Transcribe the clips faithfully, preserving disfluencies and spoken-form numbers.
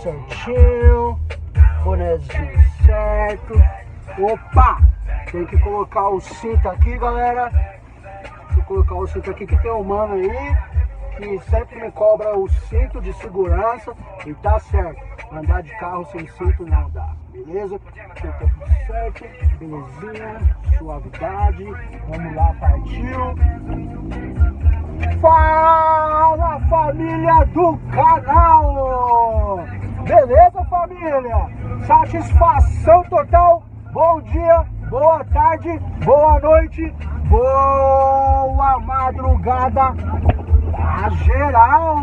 certinho, bonezinho certo. Opa! Tem que colocar o cinto aqui, galera. Tem que colocar o cinto aqui, que tem um mano aí que sempre me cobra o cinto de segurança. E tá certo, andar de carro sem cinto não dá, beleza? Então tá tudo certo, belezinha, suavidade. Vamos lá, partiu. Fala, família do canal! Beleza, família? Satisfação total. Bom dia, boa tarde, boa noite, boa madrugada a geral.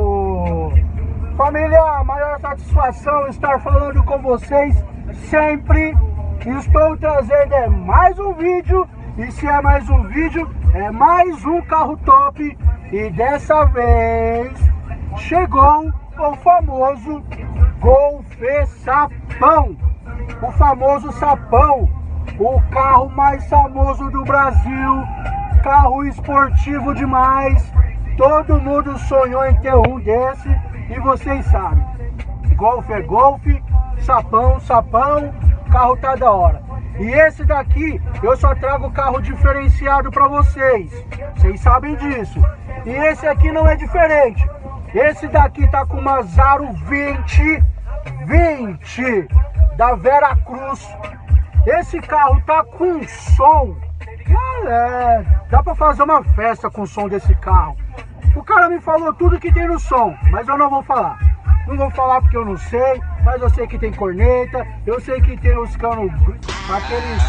Família, maior satisfação estar falando com vocês sempre. Estou trazendo é mais um vídeo. E se é mais um vídeo, é mais um carro top. E dessa vez chegou o famoso Golf Sapão. O famoso Sapão, o carro mais famoso do Brasil. Carro esportivo demais. Todo mundo sonhou em ter um desse. E vocês sabem, Golf é Golf, Sapão, Sapão. Carro tá da hora. E esse daqui, eu só trago carro diferenciado para vocês. Vocês sabem disso. E esse aqui não é diferente. Esse daqui tá com uma Zaro vinte vinte da Vera Cruz. Esse carro tá com som. Galera, dá para fazer uma festa com o som desse carro. O cara me falou tudo que tem no som, mas eu não vou falar. Não vou falar porque eu não sei, mas eu sei que tem corneta, eu sei que tem os canos, aqueles...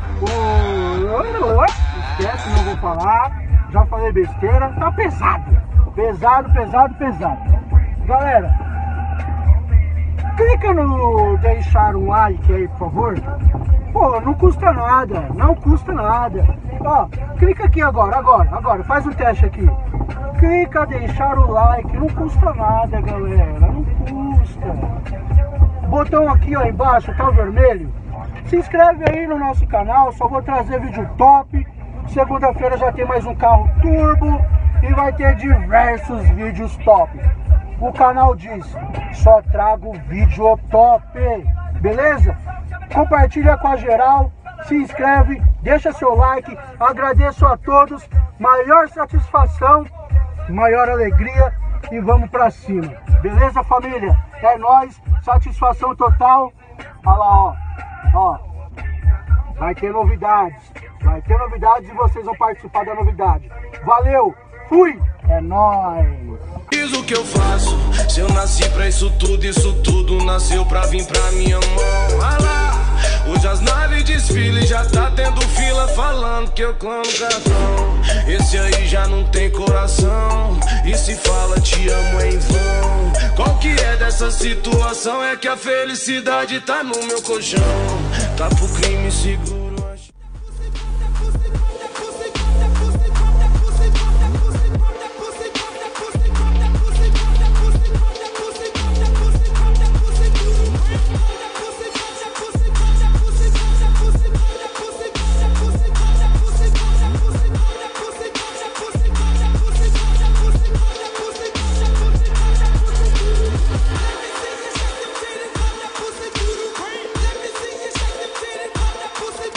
Oh, esquece, não vou falar, já falei besteira, tá pesado. Pesado, pesado, pesado. Galera, clica no deixar um like aí, por favor. Pô, não custa nada, não custa nada. Ó, clica aqui agora, agora, agora, faz um teste aqui. Clica, deixar o like, não custa nada, galera, não custa. Botão aqui, ó, embaixo, tá vermelho. Se inscreve aí no nosso canal, só vou trazer vídeo top. Segunda-feira já tem mais um carro turbo e vai ter diversos vídeos top. O canal diz, só trago vídeo top, beleza? Compartilha com a geral, se inscreve, deixa seu like, agradeço a todos, maior satisfação, maior alegria e vamos pra cima, beleza, família? É nóis, satisfação total. Olha lá, ó, ó, vai ter novidades, vai ter novidades e vocês vão participar da novidade. Valeu, fui, é nóis. Diz o que eu faço, se eu nasci pra isso tudo, isso tudo nasceu pra vir pra minha mão. Ah lá, hoje as naves desfilam, já tá tendo fila falando que eu clamo cartão. Esse aí já não tem coração, e se fala te amo é em vão. Qual que é dessa situação? É que a felicidade tá no meu colchão. Tá pro crime seguro. Pussy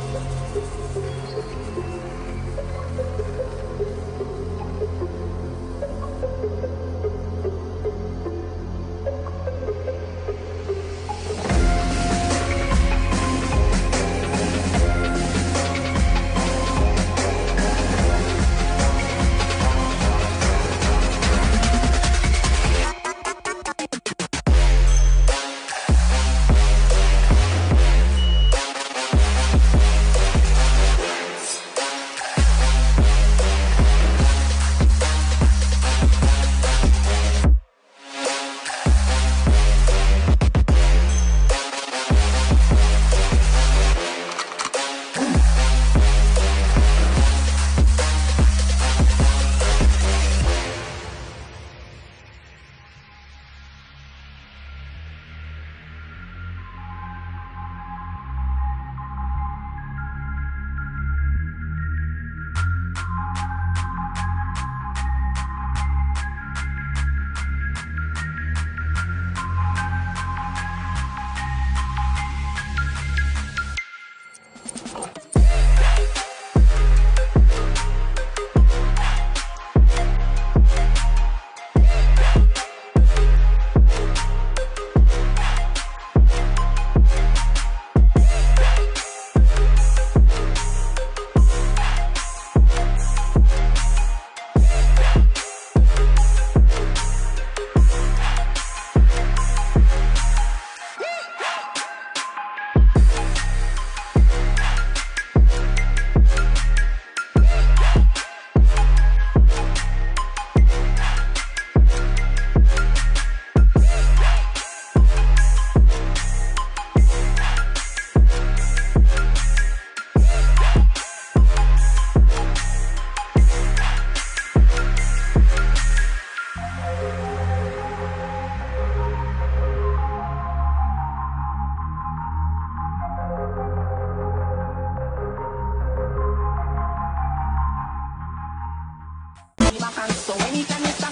So anytime you start